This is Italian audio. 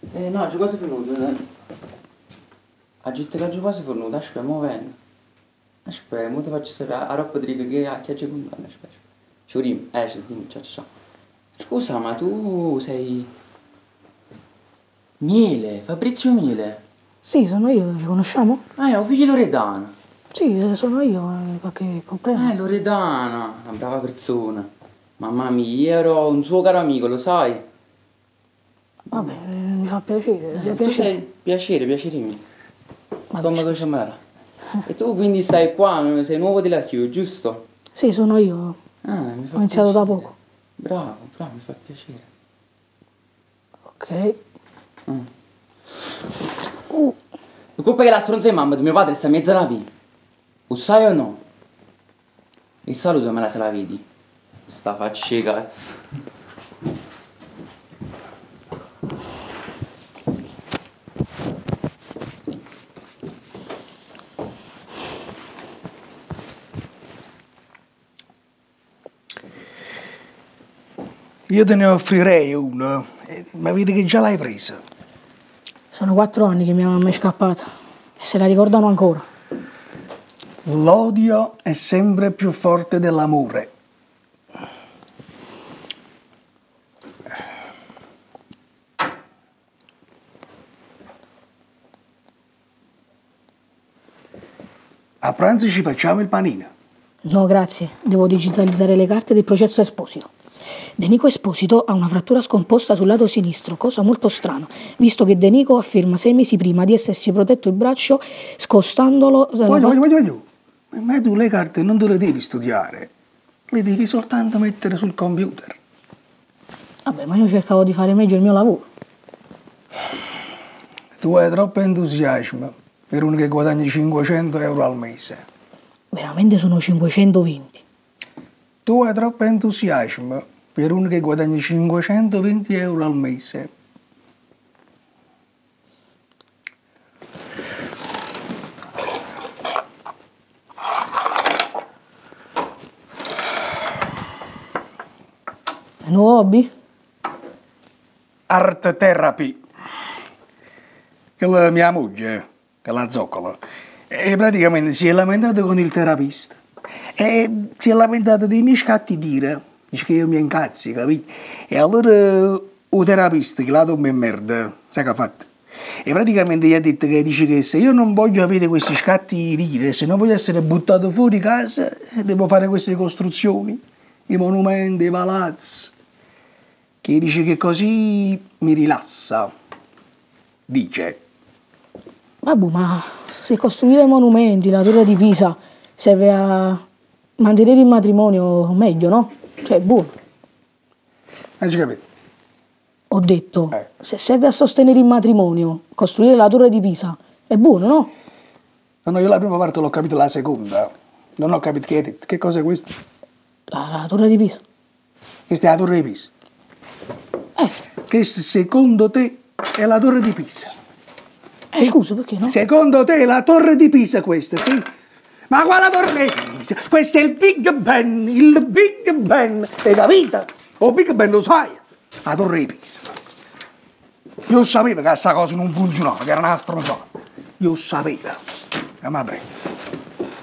No, giù quasi è venuto. A gente che giù quasi è venuto, aspetta, mo vengo. Aspetta, mo ti faccio sapere, a roba di che a chi ha condanna, aspetta. Ci vediamo, ci vediamo, ciao ciao. Scusa, ma tu sei... Miele, Fabrizio Miele? Sì, sono io, ci conosciamo? È un figlio di Loredana. Sì, sono io, qualche comprendo. Loredana, una brava persona. Mamma mia, io ero un suo caro amico, lo sai? Vabbè, mi fa piacere, mi fa Tu piacere. sei piacere mio. Ma Come cosa c'era? E tu quindi stai qua, sei nuovo dell'archivio, giusto? Sì, sono io. Mi fa Ho iniziato da piacere. poco. Bravo, mi fa piacere. Ok. La colpa è che la stronza di mamma di mio padre sta in mezzo alla via. Lo sai o no? E salutamela se la vedi. Sta faccia di cazzo. Io te ne offrirei uno, ma vedi che già l'hai presa. Sono 4 anni che mia mamma è scappata e se la ricordano ancora. L'odio è sempre più forte dell'amore. A pranzo ci facciamo il panino. No, grazie. Devo digitalizzare le carte del processo Esposito. Denico Esposito ha una frattura scomposta sul lato sinistro, cosa molto strana, visto che Denico afferma 6 mesi prima di essersi protetto il braccio scostandolo dalla Voglio. Ma tu le carte non te le devi studiare, le devi soltanto mettere sul computer. Vabbè, ma io cercavo di fare meglio il mio lavoro. Tu hai troppo entusiasmo per uno che guadagna 500 euro al mese. Veramente sono 520. Tu hai troppo entusiasmo per uno che guadagna 520 euro al mese. È un nuovo hobby? Art therapy. Che la mia moglie, che la zoccola, praticamente si è lamentata con il terapista. E si è lamentata dei miei scatti di ira. Dice che io mi incazzi, capito? E allora il terapista, che la tomba in merda, sai che ha fatto? E praticamente gli ha detto che dice che se io non voglio avere questi scatti di ira, se non voglio essere buttato fuori casa, devo fare queste costruzioni, i monumenti, i palazzi. Che dice che così mi rilassa. Dice. Vabbè, ma se costruire monumenti, la torre di Pisa, serve a mantenere il matrimonio meglio, no? Cioè, è buono. Hai capito? Ho detto, se serve a sostenere il matrimonio, costruire la torre di Pisa, è buono, no? No, io la prima parte l'ho capita, la seconda. Non ho capito che hai detto. Che cosa è questo? La torre di Pisa. Questa è la torre di Pisa. Che secondo te è la torre di Pisa? Sì. Scusa, perché no? Secondo te è la torre di Pisa questa, sì? Ma quale torre di Pisa? Questo è il Big Ben, il Big Ben, hai capito? O Big Ben lo sai? La torre di Pisa. Io sapevo che questa cosa non funzionava, che era una stronzata. Io sapevo. Ma prego.